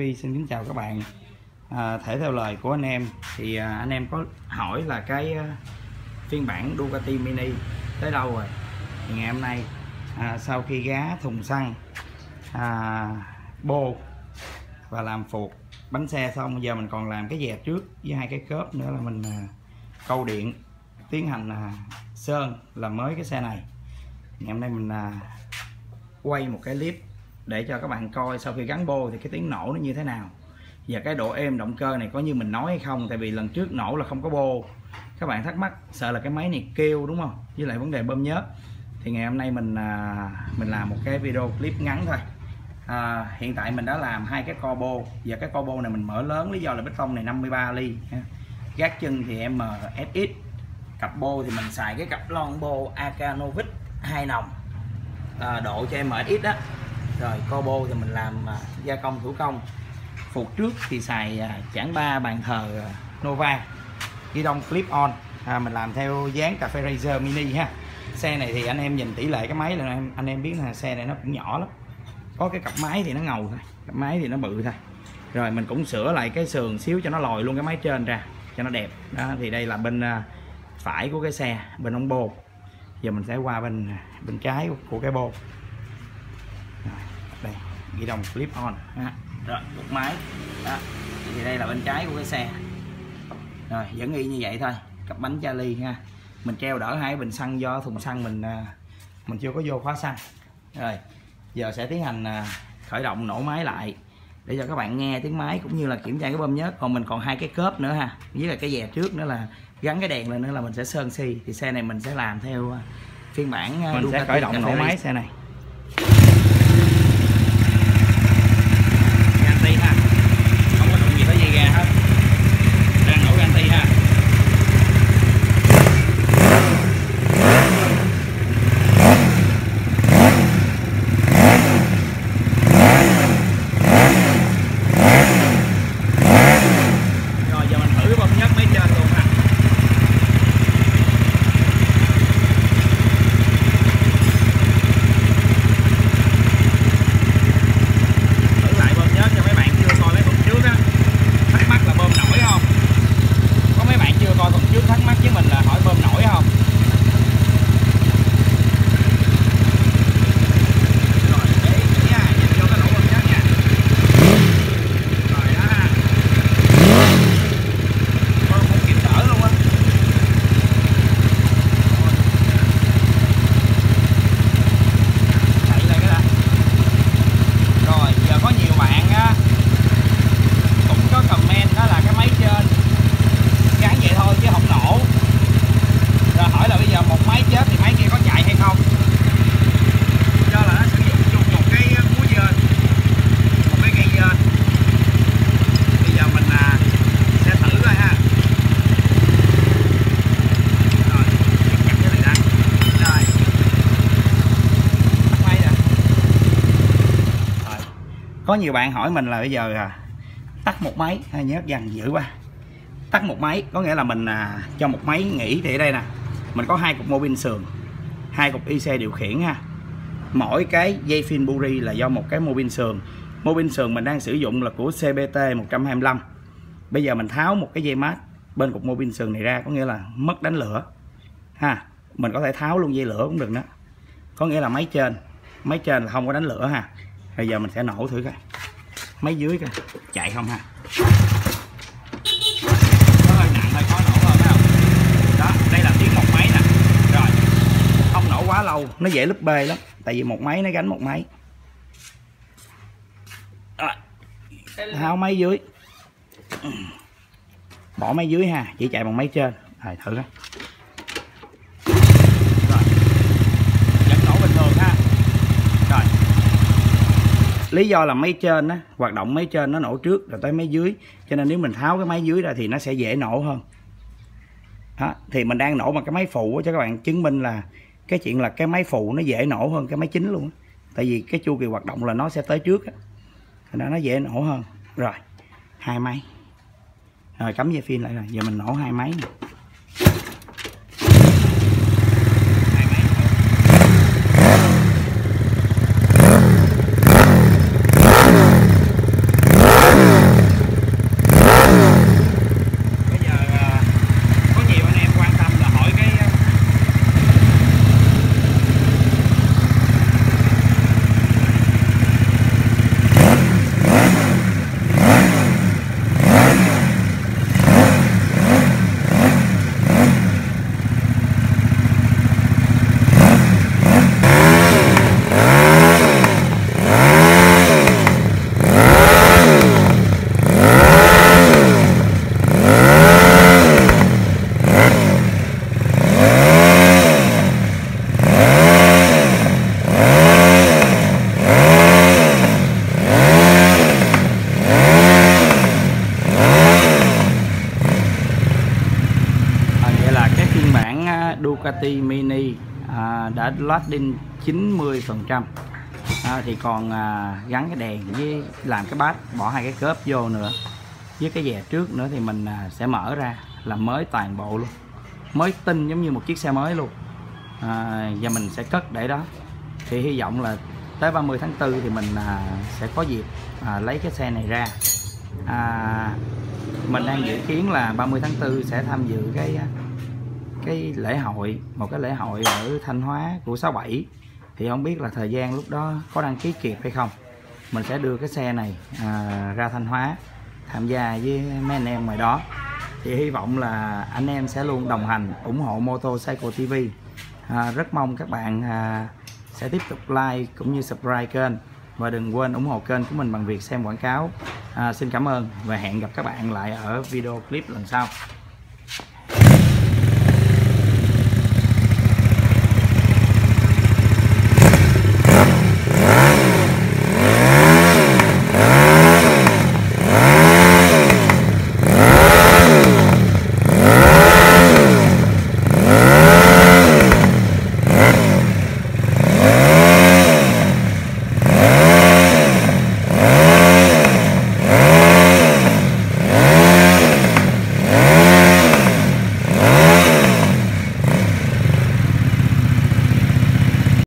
Huy xin kính chào các bạn. Thể theo lời của anh em thì anh em có hỏi là cái phiên bản Ducati Mini tới đâu rồi. Thì ngày hôm nay sau khi gá thùng xăng, bô và làm phuộc bánh xe xong, giờ mình còn làm cái dẹp trước với hai cái cớp nữa là mình câu điện tiến hành sơn làm mới cái xe này. Ngày hôm nay mình quay một cái clip để cho các bạn coi sau khi gắn bô thì cái tiếng nổ nó như thế nào và cái độ êm động cơ này có như mình nói hay không. Tại vì lần trước nổ là không có bô, các bạn thắc mắc sợ là cái máy này kêu đúng không, với lại vấn đề bơm nhớt. Thì ngày hôm nay mình làm một cái video clip ngắn thôi. Hiện tại mình đã làm hai cái co bô và cái co bô này mình mở lớn, lý do là bê tông này 53 ly, gác chân thì MSX, cặp bô thì mình xài cái cặp lon bô Akanovic 2 nòng, độ cho MSX đó. Rồi co bô thì mình làm gia công thủ công. Phuộc trước thì xài chản 3 bàn thờ Nova, ghi đông clip on, mình làm theo dáng cà phê Razer Mini ha. Xe này thì anh em nhìn tỷ lệ cái máy là anh em biết là xe này nó cũng nhỏ lắm, có cái cặp máy thì nó ngầu thôi, cặp máy thì nó bự thôi. Rồi mình cũng sửa lại cái sườn xíu cho nó lòi luôn cái máy trên ra cho nó đẹp đó. Thì đây là bên phải của cái xe, bên ống bô. Giờ mình sẽ qua bên trái của cái bô. Đây ghi đồng clip on ha. Rồi cục máy đó. Thì đây là bên trái của cái xe. Rồi vẫn y như vậy thôi, cặp bánh Charlie ha. Mình treo đỡ hai bình xăng do thùng xăng mình chưa có vô khóa xăng. Rồi giờ sẽ tiến hành khởi động nổ máy lại để cho các bạn nghe tiếng máy cũng như là kiểm tra cái bơm nhớt. Còn mình còn hai cái cớp nữa ha, với lại cái dẹp trước nữa là gắn cái đèn lên nữa là mình sẽ sơn xi. Thì xe này mình sẽ làm theo phiên bản mình sẽ khởi động nổ máy xe này. Ganti ha, không có đụng gì tới dây ga hết, đang nổ ganti ha. Rồi giờ mình thử cái bơm nhớt máy trên luôn ha. Có nhiều bạn hỏi mình là bây giờ tắt một máy, nhớ dằn dữ quá. Tắt một máy có nghĩa là mình cho một máy nghỉ. Thì ở đây nè, mình có hai cục mô bin sườn, hai cục IC điều khiển ha. Mỗi cái dây phin buri là do một cái mô bin sườn. Mô bin sườn mình đang sử dụng là của CBT 125. Bây giờ mình tháo một cái dây mát bên cục mô bin sườn này ra, có nghĩa là mất đánh lửa ha. Mình có thể tháo luôn dây lửa cũng được đó, có nghĩa là máy trên là không có đánh lửa ha. Bây giờ mình sẽ nổ thử coi máy dưới coi chạy không ha. Nó hơi nặng thôi, khó nổ hơn phải không? Đó, đây là tiếng một máy nè. Rồi không nổ quá lâu, nó dễ lúp bê lắm, tại vì một máy nó gánh một máy. Rồi tháo máy dưới, bỏ máy dưới ha, chỉ chạy bằng máy trên. Rồi thử coi. Rồi vẫn nổ bình thường ha. Rồi lý do là máy trên á, hoạt động máy trên nó nổ trước rồi tới máy dưới, cho nên nếu mình tháo cái máy dưới ra thì nó sẽ dễ nổ hơn đó. Thì mình đang nổ bằng cái máy phụ cho các bạn chứng minh là cái chuyện là cái máy phụ nó dễ nổ hơn cái máy chính luôn. Tại vì cái chu kỳ hoạt động là nó sẽ tới trước á, nên nó dễ nổ hơn. Rồi hai máy, rồi cắm dây phin lại rồi. Giờ mình nổ hai máy này. Ducati Mini đã loading 90%, thì còn gắn cái đèn với làm cái bát, bỏ 2 cái cớp vô nữa với cái dè trước nữa thì mình sẽ mở ra làm mới toàn bộ luôn, mới tinh giống như một chiếc xe mới luôn. Và mình sẽ cất để đó, thì hy vọng là tới 30 tháng 4 thì mình sẽ có dịp lấy cái xe này ra. Mình đang dự kiến là 30 tháng 4 sẽ tham dự cái lễ hội, một cái lễ hội ở Thanh Hóa của 67, thì không biết là thời gian lúc đó có đăng ký kịp hay không. Mình sẽ đưa cái xe này ra Thanh Hóa tham gia với mấy anh em ngoài đó, thì hy vọng là anh em sẽ luôn đồng hành ủng hộ Motorcycle TV. Rất mong các bạn sẽ tiếp tục like cũng như subscribe kênh, và đừng quên ủng hộ kênh của mình bằng việc xem quảng cáo. Xin cảm ơn và hẹn gặp các bạn lại ở video clip lần sau.